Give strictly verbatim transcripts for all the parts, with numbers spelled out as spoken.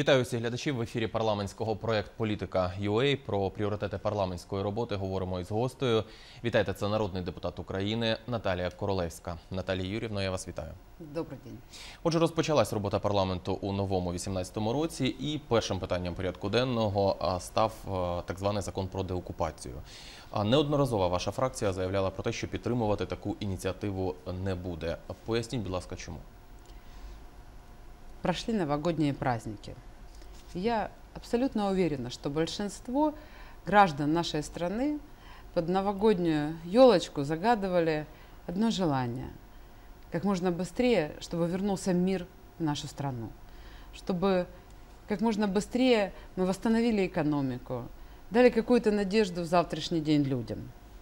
Вітаю всіх глядачів в ефірі парламентського проєкту «Політика ю ей». Про пріоритети парламентської роботи говоримо із гостею. Вітайте, це народний депутат України Наталія Королевська. Наталія Юріївна, я вас вітаю. Добрий день. Отже, розпочалась робота парламенту у новому вісімнадцятому році, і першим питанням порядку денного став так званий закон про деокупацію. Неодноразово ваша фракція заявляла про те, що підтримувати таку ініціативу не буде. Поясніть, будь ласка, чому? Прошли новогодние праздники. Я абсолютно уверена, что большинство граждан нашей страны под новогоднюю елочку загадывали одно желание. Как можно быстрее, чтобы вернулся мир в нашу страну. Чтобы как можно быстрее мы восстановили экономику, дали какую-то надежду в завтрашний день людям.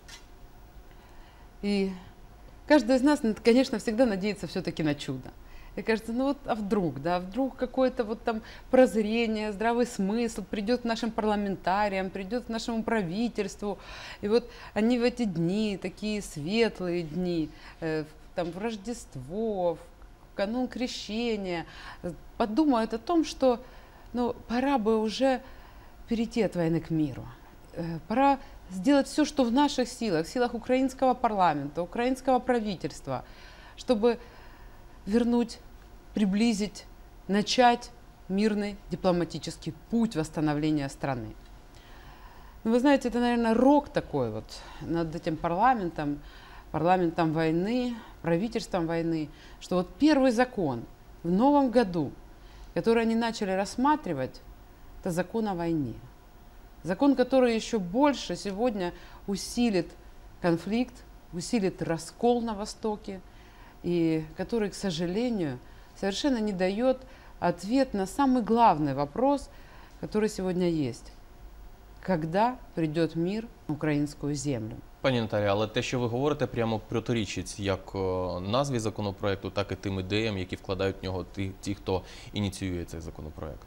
И каждый из нас, конечно, всегда надеется все-таки на чудо. И кажется, ну вот, а вдруг, да, вдруг какое-то вот там прозрение, здравый смысл придет к нашим парламентариям, придет к нашему правительству. И вот они в эти дни, такие светлые дни, э, там в Рождество, в канун Крещения, подумают о том, что, ну, пора бы уже перейти от войны к миру. Э, пора сделать все, что в наших силах, в силах украинского парламента, украинского правительства, чтобы вернуть, приблизить, начать мирный дипломатический путь восстановления страны. Ну, вы знаете, это, наверное, рок такой вот над этим парламентом, парламентом войны, правительством войны, что вот первый закон в новом году, который они начали рассматривать, это закон о войне. Закон, который еще больше сегодня усилит конфликт, усилит раскол на Востоке, и который, к сожалению, совершенно не дает ответ на самый главный вопрос, который сегодня есть. Когда придет мир на українську землю? Пані Наталі, але те, що ви говорите, прямо протирічить як назві законопроекту, так і тим ідеям, які вкладають в нього ті, ті хто ініціює цей законопроект.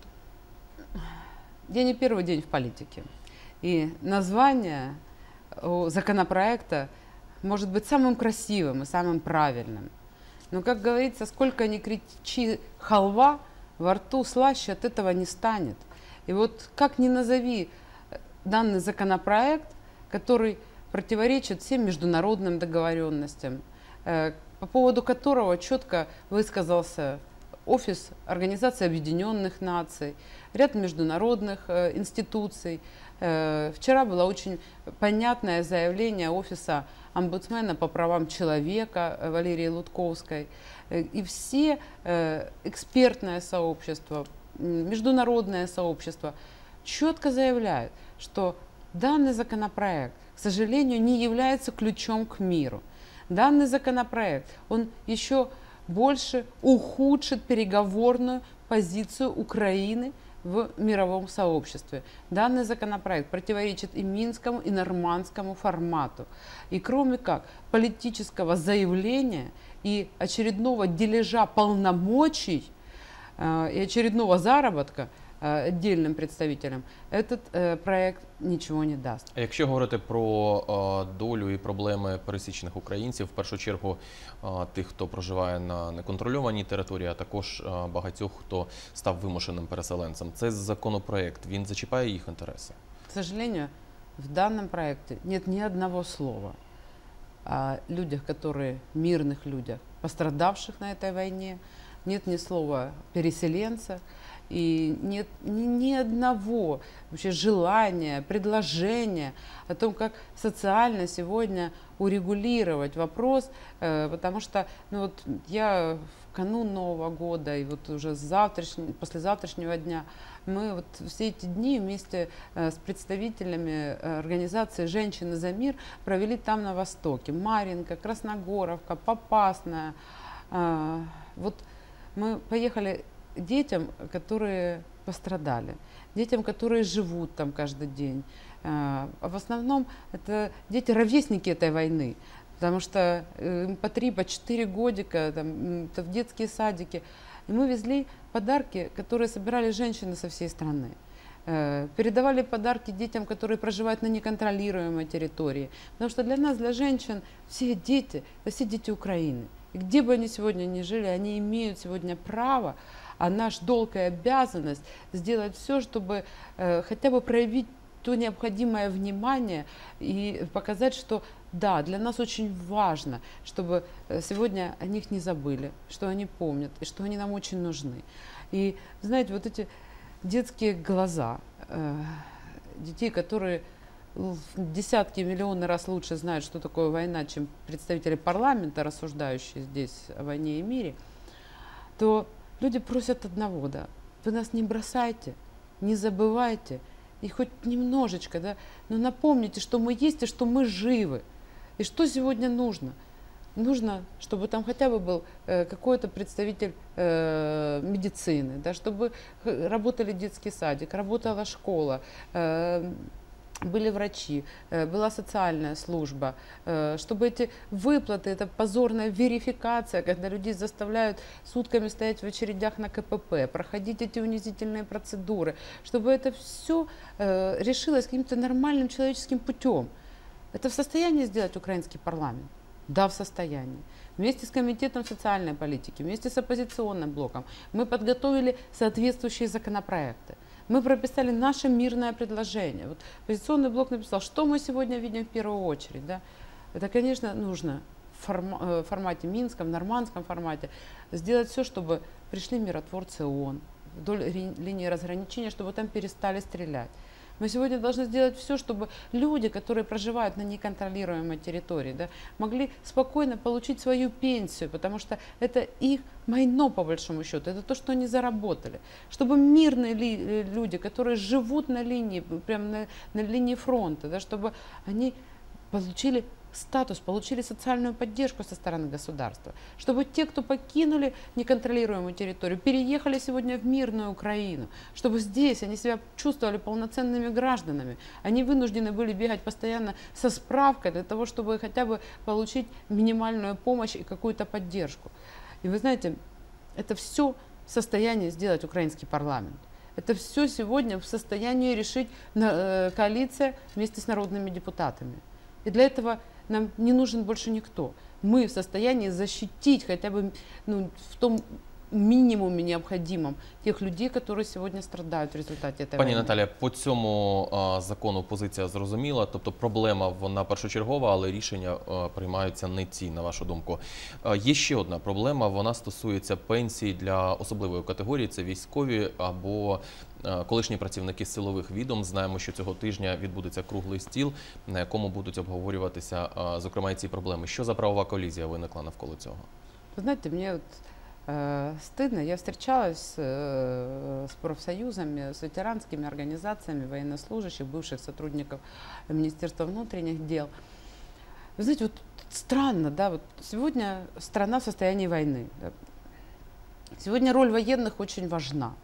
Я не первый день в политике. И название законопроекта может быть самым красивым и самым правильным. Но, как говорится, сколько ни кричи халва, во рту слаще от этого не станет. И вот как ни назови данный законопроект, который противоречит всем международным договоренностям, по поводу которого четко высказался Офис Организации Объединенных Наций, ряд международных институций. Вчера было очень понятное заявление Офиса омбудсмена по правам человека Валерии Лутковской. И все экспертное сообщество, международное сообщество четко заявляют, что данный законопроект, к сожалению, не является ключом к миру. Данный законопроект, он еще больше ухудшит переговорную позицию Украины в мировом сообществе. Данный законопроект противоречит и Минскому, и Нормандскому формату. И кроме как политического заявления и очередного дележа полномочий э, и очередного заработка э, отдельным представителям, этот э, проект нічого не дасть. А якщо говорити про е, долю і проблеми пересічних українців, в першу чергу е, тих, хто проживає на неконтрольованій території, а також е, багатьох, хто став вимушеним переселенцем, цей законопроект, він зачіпає їх інтереси? К сожалению, в данном проекте нет ни одного слова о людях, которые, мирных людях, пострадавших на этой войне, нет ни слова о переселенцах, и нет ни, ни одного вообще желания, предложения о том, как социально сегодня урегулировать вопрос, э, потому что, ну вот я в канун Нового года и вот уже с завтрашнего, послезавтрашнего дня мы вот все эти дни вместе э, с представителями э, организации «Женщины за мир» провели там на Востоке. Марьинка, Красногоровка, Попасная. Э, вот мы поехали детям, которые пострадали, детям, которые живут там каждый день. А в основном это дети-ровесники этой войны, потому что им по три, по четыре годика там, в детские садики. И мы везли подарки, которые собирали женщины со всей страны. Передавали подарки детям, которые проживают на неконтролируемой территории. Потому что для нас, для женщин, все дети, это все дети Украины. И где бы они сегодня ни жили, они имеют сегодня право а наш долг и обязанность сделать все, чтобы э, хотя бы проявить то необходимое внимание и показать, что да, для нас очень важно, чтобы сегодня о них не забыли, что они помнят и что они нам очень нужны. И знаете, вот эти детские глаза э, детей, которые в десятки, миллионы раз лучше знают, что такое война, чем представители парламента, рассуждающие здесь о войне и мире, то люди просят одного, да, вы нас не бросайте, не забывайте, и хоть немножечко, да, но напомните, что мы есть и что мы живы. И что сегодня нужно? Нужно, чтобы там хотя бы был э, какой-то представитель э, медицины, да, чтобы работали детский садик, работала школа, э, были врачи, э, была социальная служба, э, чтобы эти выплаты, это позорная верификация, когда людей заставляют сутками стоять в очередях на ка пэ пэ, проходить эти унизительные процедуры, чтобы это все э, решилось каким-то нормальным человеческим путем. Это в состоянии сделать украинский парламент? Да, в состоянии. Вместе с Комитетом социальной политики, вместе с оппозиционным блоком мы подготовили соответствующие законопроекты. Мы прописали наше мирное предложение. Вот оппозиционный блок написал, что мы сегодня видим в первую очередь. Да? Это, конечно, нужно в форма- формате минском, нормандском формате сделать все, чтобы пришли миротворцы ООН вдоль линии разграничения, чтобы там перестали стрелять. Мы сегодня должны сделать все, чтобы люди, которые проживают на неконтролируемой территории, да, могли спокойно получить свою пенсию, потому что это их майно, по большому счету, это то, что они заработали. Чтобы мирные ли, люди, которые живут на линии, прямо на, на линии фронта, да, чтобы они получили статус, получили социальную поддержку со стороны государства, чтобы те, кто покинули неконтролируемую территорию, переехали сегодня в мирную Украину, чтобы здесь они себя чувствовали полноценными гражданами. Они вынуждены были бегать постоянно со справкой для того, чтобы хотя бы получить минимальную помощь и какую-то поддержку. И вы знаете, это все в состоянии сделать украинский парламент. Это все сегодня в состоянии решить коалиция вместе с народными депутатами. И для этого нам не нужен больше никто. Мы в состоянии защитить хотя бы ну, в том мінімумі необхідним тих людей, які сьогодні страждають в результаті цієї Пані війни. Наталя, по цьому а, закону позиція зрозуміла, тобто проблема вона першочергова, але рішення а, приймаються не ці, на вашу думку. А, є ще одна проблема, вона стосується пенсій для особливої категорії, це військові або а, колишні працівники силових відомств. Знаємо, що цього тижня відбудеться круглий стіл, на якому будуть обговорюватися, а, зокрема, і ці проблеми. Що за правова колізія виникла навколо цього? Ви знаєте, мені от Э, стыдно. Я встречалась э, с профсоюзами, с ветеранскими организациями военнослужащих, бывших сотрудников Министерства внутренних дел. Вы знаете, вот странно, да, вот сегодня страна в состоянии войны. Да. Сегодня роль военных очень важна.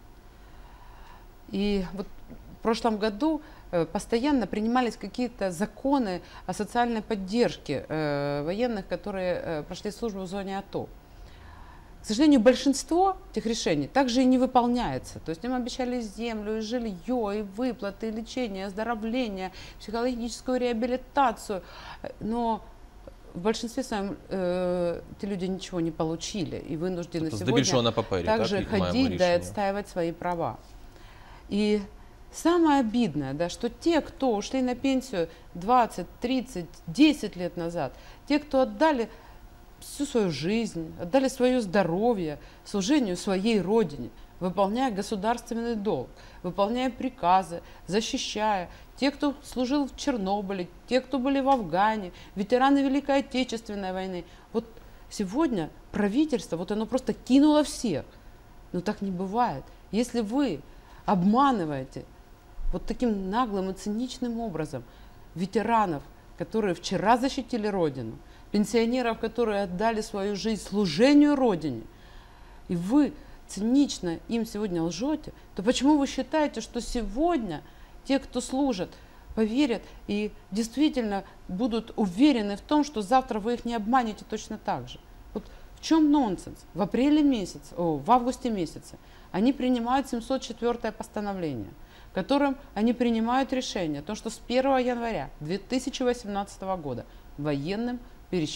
И вот в прошлом году э, постоянно принимались какие-то законы о социальной поддержке э, военных, которые э, прошли службу в зоне АТО. К сожалению, большинство этих решений также и не выполняется. То есть им обещали землю, и жилье, и выплаты, и лечение, и оздоровление, психологическую реабилитацию. Но в большинстве своем э, эти люди ничего не получили и вынуждены сегодня на папері, также так, ходить, да, и отстаивать свои права. И самое обидное, да, что те, кто ушли на пенсию двадцать, тридцать, десять лет назад, те, кто отдали всю свою жизнь, отдали свое здоровье служению своей родине, выполняя государственный долг, выполняя приказы, защищая. Те, кто служил в Чернобыле, те, кто были в Афгане, ветераны Великой Отечественной войны. Вот сегодня правительство, вот оно просто кинуло всех. Но так не бывает. Если вы обманываете вот таким наглым и циничным образом ветеранов, которые вчера защитили Родину, пенсионеров, которые отдали свою жизнь служению Родине, и вы цинично им сегодня лжете, то почему вы считаете, что сегодня те, кто служат, поверят и действительно будут уверены в том, что завтра вы их не обманете точно так же? Вот в чем нонсенс? В апреле месяце, о, в августе месяце они принимают семьсот четвёртое постановление, в котором они принимают решение о том, что с первого января две тысячи восемнадцатого года военным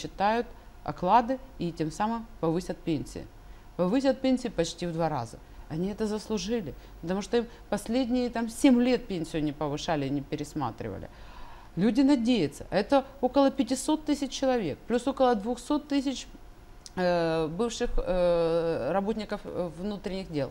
пересчитают оклады и тем самым повысят пенсии. Повысят пенсии почти в два раза. Они это заслужили, потому что им последние там семь лет пенсию не повышали, не пересматривали. Люди надеются. Это около пятисот тысяч человек, плюс около двухсот тысяч э, бывших э, работников внутренних дел.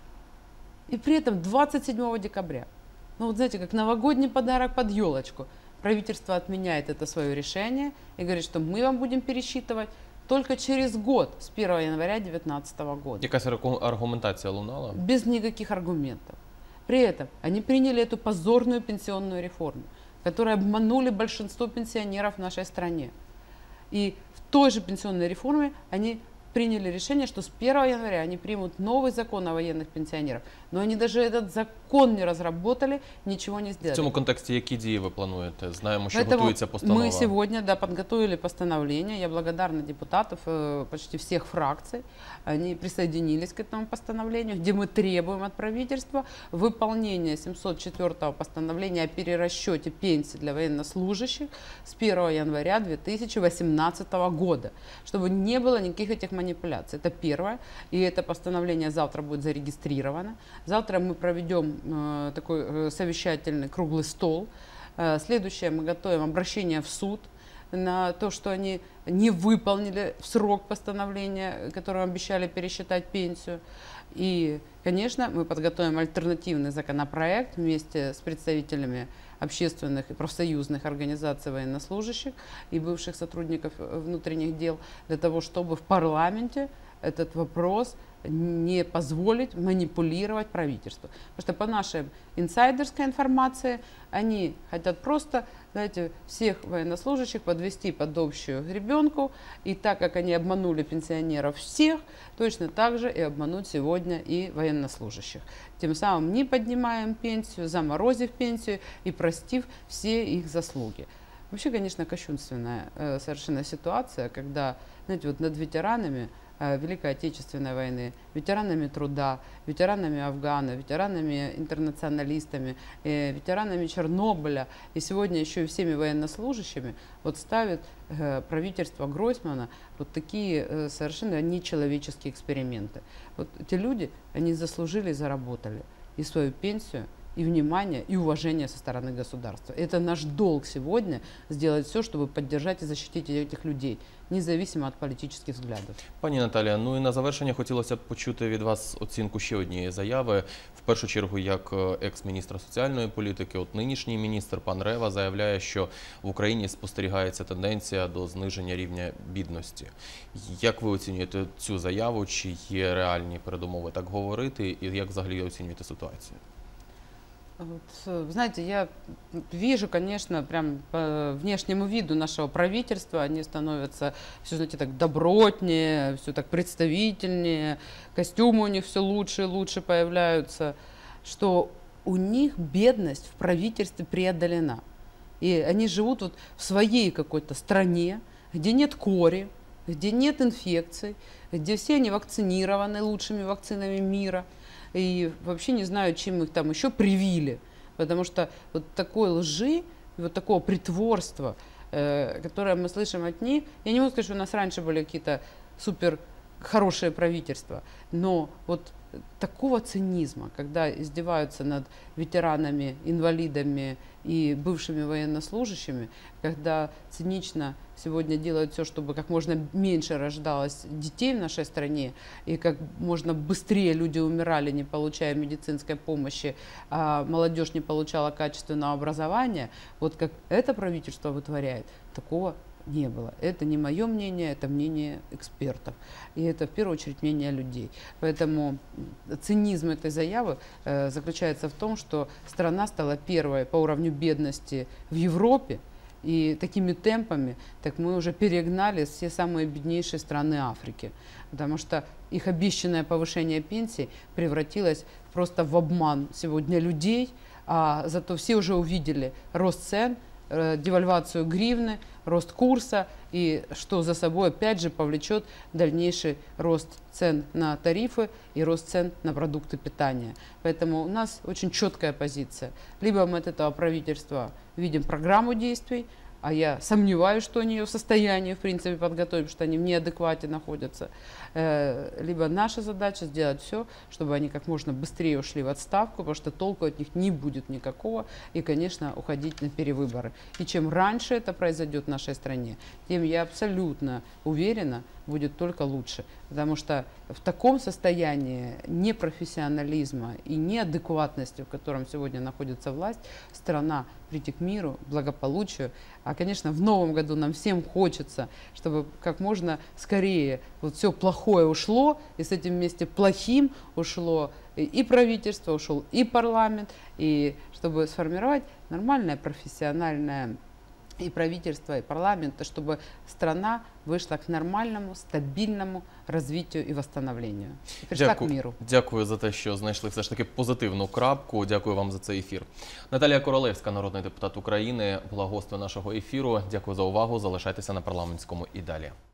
И при этом двадцать седьмого декабря, ну вот знаете, как новогодний подарок под елочку, правительство отменяет это свое решение и говорит, что мы вам будем пересчитывать только через год, с первого января две тысячи девятнадцатого года. Якась аргу- аргументація лунала? Без никаких аргументов. При этом они приняли эту позорную пенсионную реформу, которые обманули большинство пенсионеров в нашей стране. И в той же пенсионной реформе они приняли решение, что с первого января они примут новый закон о военных пенсионерах. Но они даже этот закон не разработали, ничего не сделали. В цьому контексті які дії ви плануєте? Знаємо, що Поэтому готується постанова. мы сегодня да, подготовили постановление. Я благодарна депутатов э, почти всех фракций. Они присоединились к этому постановлению, где мы требуем от правительства выполнения семьсот четвёртого постановления о перерасчете пенсий для военнослужащих с первого января две тысячи восемнадцатого года, чтобы не было никаких этих манипуляций. Это первое. И это постановление завтра будет зарегистрировано. Завтра мы проведем э, такой э, совещательный круглый стол. Э, следующее, мы готовим обращение в суд на то, что они не выполнили в срок постановления, которым обещали пересчитать пенсию. И, конечно, мы подготовим альтернативный законопроект вместе с представителями общественных и профсоюзных организаций военнослужащих и бывших сотрудников внутренних дел, для того, чтобы в парламенте этот вопрос не позволить манипулировать правительству. Потому что по нашей инсайдерской информации они хотят просто, знаете, всех военнослужащих подвести под общую гребенку. И так как они обманули пенсионеров всех, точно так же и обмануть сегодня и военнослужащих. Тем самым не поднимаем пенсию, заморозив пенсию и простив все их заслуги. Вообще, конечно, кощунственная э, совершенно ситуация, когда, знаете, вот над ветеранами Великой Отечественной войны, ветеранами труда, ветеранами Афгана, ветеранами интернационалистами, э, ветеранами Чернобыля и сегодня еще и всеми военнослужащими вот ставит э, правительство Гройсмана вот такие э, совершенно нечеловеческие эксперименты. Вот эти люди, они заслужили и заработали и свою пенсию, и внимание, и уважение со стороны государства. Это наш долг сегодня сделать все, чтобы поддержать и защитить этих людей, независимо від політичних взглядів. Пані Наталія, ну і на завершення хотілося б почути від вас оцінку ще однієї заяви. В першу чергу, як екс-міністра соціальної політики, от нинішній міністр пан Рева заявляє, що в Україні спостерігається тенденція до зниження рівня бідності. Як ви оцінюєте цю заяву? Чи є реальні передумови так говорити? І як взагалі оцінюєте ситуацію? Вот, знаете, я вижу, конечно, прям по внешнему виду нашего правительства, они становятся все, знаете, так добротнее, все так представительнее, костюмы у них все лучше и лучше появляются, что у них бедность в правительстве преодолена. И они живут вот в своей какой-то стране, где нет кори, где нет инфекций, где все они вакцинированы лучшими вакцинами мира. И вообще не знаю, чем их там еще привили, потому что вот такой лжи, вот такого притворства, э, которое мы слышим от них, я не могу сказать, что у нас раньше были какие-то супер хорошие правительства, но вот такого цинизма, когда издеваются над ветеранами, инвалидами и бывшими военнослужащими, когда цинично сегодня делают все, чтобы как можно меньше рождалось детей в нашей стране, и как можно быстрее люди умирали, не получая медицинской помощи, а молодежь не получала качественного образования, вот как это правительство вытворяет, такого не было. Это не мое мнение, это мнение экспертов. И это в первую очередь мнение людей. Поэтому цинизм этой заявы э, заключается в том, что страна стала первой по уровню бедности в Европе. И такими темпами так мы уже перегнали все самые беднейшие страны Африки. Потому что их обещанное повышение пенсий превратилось просто в обман сегодня людей. А зато все уже увидели рост цен, девальвацию гривны, рост курса, и что за собой опять же повлечет дальнейший рост цен на тарифы и рост цен на продукты питания. Поэтому у нас очень четкая позиция. Либо мы от этого правительства видим программу действий, а я сомневаюсь, что они ее в состоянии, в принципе, подготовить, потому что они в неадеквате находятся. Э, Либо наша задача сделать все, чтобы они как можно быстрее ушли в отставку, потому что толку от них не будет никакого, и, конечно, уходить на перевыборы. И чем раньше это произойдет в нашей стране, тем, я абсолютно уверена, будет только лучше. Потому что в таком состоянии непрофессионализма и неадекватности, в котором сегодня находится власть, страна прийти к миру, благополучию. А, конечно, в новом году нам всем хочется, чтобы как можно скорее вот все плохое ушло, и с этим вместе плохим ушло и правительство, ушел и парламент, и чтобы сформировать нормальное профессиональное и правительство, и парламент, чтобы страна вышла к нормальному, стабільному розвитку і восстановленню. І прийшла Дякую, к миру. дякую за те, що знайшли все ж таки позитивну крапку. Дякую вам за цей ефір. Наталія Королевська, народний депутат України, була гостею нашого ефіру. Дякую за увагу. Залишайтеся на парламентському і далі.